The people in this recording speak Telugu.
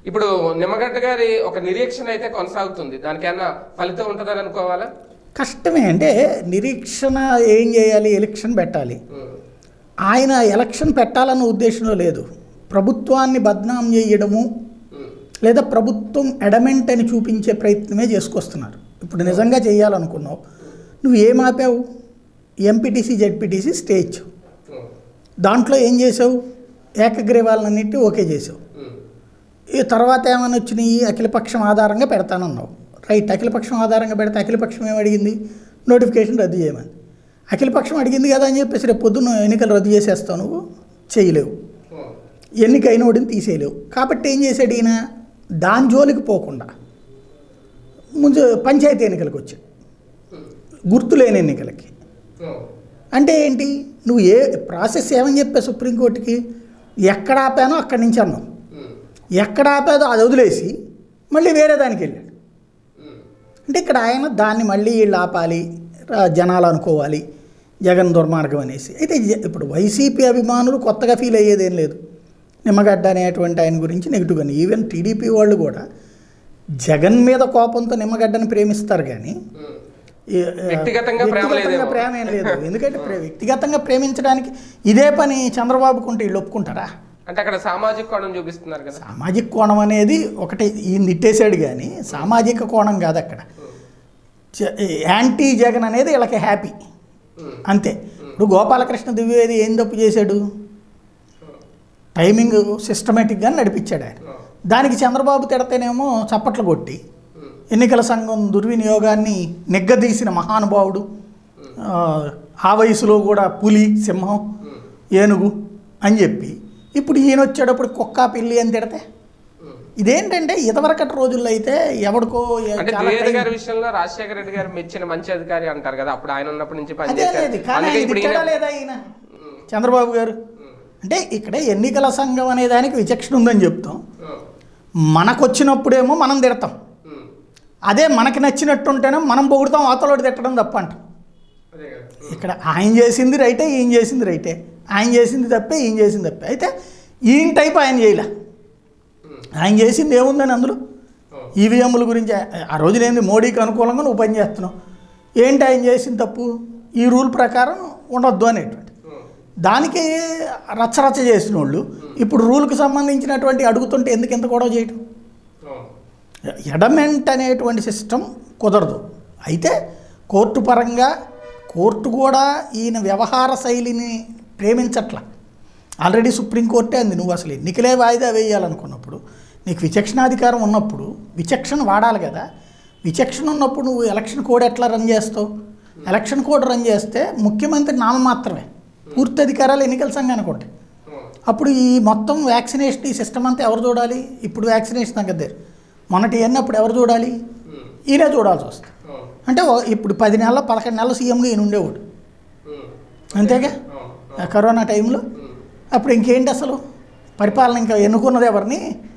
ఇప్పుడు నిమ్మగడ్డ గారి ఒక నిరీక్షణ అయితే కొనసాగుతుంది, దానికైనా ఫలితం ఉంటుందని అనుకోవాలా? కష్టమే. అంటే నిరీక్షణ ఏం చేయాలి, ఎలక్షన్ పెట్టాలి. ఆయన ఎలక్షన్ పెట్టాలన్న ఉద్దేశంలో లేదు, ప్రభుత్వాన్ని బద్నాం చేయడము లేదా ప్రభుత్వం ఎడమెంట్ అని చూపించే ప్రయత్నమే చేసుకొస్తున్నారు. ఇప్పుడు నిజంగా చేయాలనుకున్నావు, నువ్వు ఏం ఆపావు? ఎంపీటీసీ జెడ్పీటీసీ స్టే ఇచ్చావు, దాంట్లో ఏం చేసావు? ఏకగ్రీవాలన్నింటి ఓకే చేసావు. ఈ తర్వాత ఏమైనా వచ్చినాయి? అఖిలపక్షం ఆధారంగా పెడతానన్నావు, రైట్. అఖిలపక్షం ఆధారంగా పెడితే అఖిలపక్షం ఏం అడిగింది? నోటిఫికేషన్ రద్దు చేయమని. అఖిలపక్షం అడిగింది కదా అని చెప్పేసి రేపు పొద్దున్న ఎన్నికలు రద్దు చేసేస్తావు, నువ్వు చేయలేవు, ఎన్నిక అయిన వాడిని తీసేయలేవు. కాబట్టి ఏం చేశాడు ఈయన? దాని జోలికి పోకుండా ముందు పంచాయతీ ఎన్నికలకు వచ్చాడు, గుర్తులేని ఎన్నికలకి. అంటే ఏంటి? నువ్వు ఏ ప్రాసెస్ ఏమని చెప్పా సుప్రీంకోర్టుకి? ఎక్కడ ఆపానో అక్కడి నుంచి అన్నావు, ఎక్కడ ఆపాదో అది వదిలేసి మళ్ళీ వేరే దానికి వెళ్ళాడు. అంటే ఇక్కడ ఆయన దాన్ని మళ్ళీ వీళ్ళు ఆపాలి, జనాలు అనుకోవాలి జగన్ దుర్మార్గం అనేసి. అయితే ఇప్పుడు వైసీపీ అభిమానులు కొత్తగా ఫీల్ అయ్యేదేం లేదు నిమ్మగడ్డ అనేటువంటి ఆయన గురించి నెగిటివ్గానే. ఈవెన్ టీడీపీ వాళ్ళు కూడా జగన్ మీద కోపంతో నిమ్మగడ్డని ప్రేమిస్తారు కానీ వ్యక్తిగతంగా ప్రేమ ఏం లేదు. ఎందుకంటే వ్యక్తిగతంగా ప్రేమించడానికి ఇదే పని చంద్రబాబుకుంటే వీళ్ళు ఒప్పుకుంటారా? అంటే అక్కడ సామాజిక కోణం చూపిస్తున్నారు కదా. సామాజిక కోణం అనేది ఒకటి ఈయన తిట్టేశాడు కానీ సామాజిక కోణం కాదు అక్కడ. యాంటీ జగన్ అనేది వీళ్ళకి హ్యాపీ అంతే. ఇప్పుడు గోపాలకృష్ణ ద్వివేది ఏం తప్పు చేశాడు? టైమింగ్ సిస్టమేటిక్గా నడిపించాడు ఆయన. దానికి చంద్రబాబు తిడతేనేమో చప్పట్లు కొట్టి ఎన్నికల సంఘం దుర్వినియోగాన్ని నిగ్గదీసిన మహానుభావుడు, ఆ వయసులో కూడా పులి, సింహం, ఏనుగు అని చెప్పి ఇప్పుడు ఈయన వచ్చేటప్పుడు కుక్క, పిల్లి అని తిడితే ఇదేంటంటే ఇదివరకటి రోజుల్లో అయితే ఎవడికో విషయంలో రాజశేఖర రెడ్డి గారు మెచ్చిన మంచి అధికారి అంటారు కదా, అప్పుడు ఆయన ఉన్నప్పటి నుంచి లేదా ఈయన చంద్రబాబు గారు. అంటే ఇక్కడ ఎన్నికల సంఘం అనే దానికి విచక్షణ ఉందని చెప్తాం, మనకు వచ్చినప్పుడేమో మనం తిడతాం, అదే మనకి నచ్చినట్టుంటేనే మనం పొగుడుతాం, అవతలోడు తిట్టడం తప్ప అంటాం. ఇక్కడ ఆయన చేసింది రైటే, ఈయన చేసింది రైటే, ఆయన చేసింది తప్పే, ఈయన చేసింది తప్పే. అయితే ఈయన టైప్ ఆయన చేయలే, ఆయన చేసింది ఏముందని అందులో ఈవీఎంల గురించి ఆ రోజులేంది మోడీకి అనుకూలంగా నువ్వు పని చేస్తున్నావు, ఏంటి ఆయన చేసింది తప్పు, ఈ రూల్ ప్రకారం ఉండొద్దు అనేటువంటి దానికి రచ్చరచ్చ చేసిన వాళ్ళు ఇప్పుడు రూల్కి సంబంధించినటువంటి అడుగుతుంటే ఎందుకు ఎంత గొడవ చేయటం? ఎడమెంట్ అనేటువంటి సిస్టమ్ కుదరదు. అయితే కోర్టు పరంగా కోర్టు కూడా ఈయన వ్యవహార శైలిని ప్రేమించట్ల. ఆల్రెడీ సుప్రీంకోర్టే అంది, నువ్వు అసలు ఎన్నికలే వాయిదా వేయాలనుకున్నప్పుడు, నీకు విచక్షణాధికారం ఉన్నప్పుడు విచక్షణ వాడాలి కదా. విచక్షణ ఉన్నప్పుడు నువ్వు ఎలక్షన్ కోడ్ ఎట్లా రన్ చేస్తావు? ఎలక్షన్ కోడ్ రన్ చేస్తే ముఖ్యమంత్రి నామమాత్రమే, పూర్తి అధికారాలు ఎన్నికల సంఘానికి ఉంటాయి. అప్పుడు ఈ మొత్తం వ్యాక్సినేషన్ ఈ సిస్టమ్ అంతా ఎవరు చూడాలి? ఇప్పుడు వ్యాక్సినేషన్ దగ్గర మొన్నటి అన్నప్పుడు ఎవరు చూడాలి? ఈయనే చూడాల్సి వస్తుంది. అంటే ఇప్పుడు 10 నెలలు 11 నెలలు సీఎంగా ఈయన ఉండేవాడు అంతేగా కరోనా టైంలో. అప్పుడు ఇంకేంటి అసలు పరిపాలన? ఇంకా ఎన్నుకున్నది ఎవరిని?